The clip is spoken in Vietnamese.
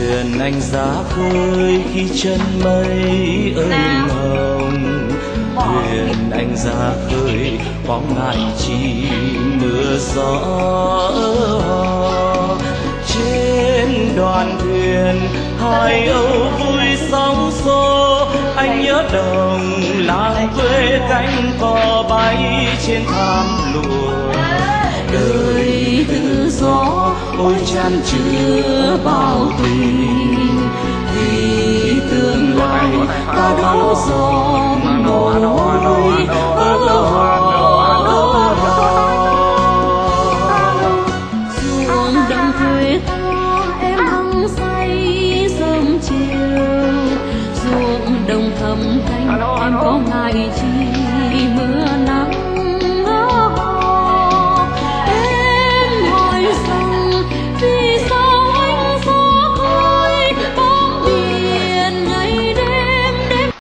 thuyền anh ra khơi khi chân mây ơi hồng. Thuyền anh ra khơi có ngại chi mưa gió. Trên đoàn thuyền hai âu vui sóng xô, anh nhớ đồng làng quê cánh cò bay trên thảm lụa. Đời tự do ôi chan chứa bao tình, vì tương lai ta đón giông mồ hôi. Ruộng đồng quê ta em hăng say sớm chiều, ruộng đồng thầm thanh em có ngại chi